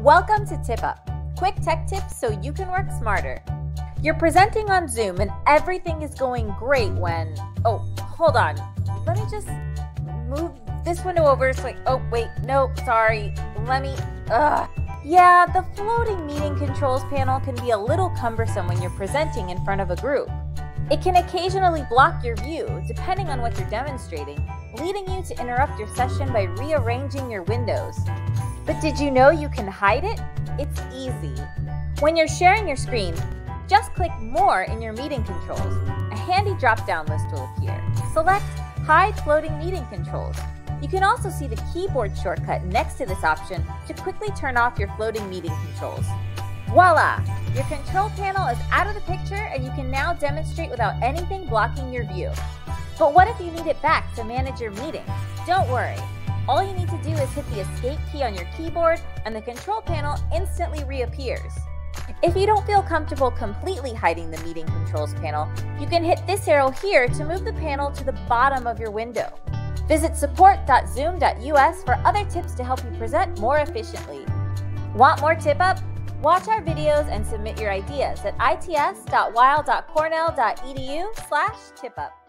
Welcome to TipUp, quick tech tips so you can work smarter. You're presenting on Zoom and everything is going great when, oh, hold on, let me just move this window over so Yeah, the floating meeting controls panel can be a little cumbersome when you're presenting in front of a group. It can occasionally block your view, depending on what you're demonstrating, leading you to interrupt your session by rearranging your windows. But did you know you can hide it? It's easy. When you're sharing your screen, just click More in your meeting controls. A handy drop-down list will appear. Select Hide Floating Meeting Controls. You can also see the keyboard shortcut next to this option to quickly turn off your floating meeting controls. Voila! Your control panel is out of the picture and you can now demonstrate without anything blocking your view. But what if you need it back to manage your meeting? Don't worry. All you need to do is hit the Escape key on your keyboard and the control panel instantly reappears. If you don't feel comfortable completely hiding the meeting controls panel, you can hit this arrow here to move the panel to the bottom of your window. Visit support.zoom.us for other tips to help you present more efficiently. Want more TipUp? Watch our videos and submit your ideas at its.weill.cornell.edu/tipup.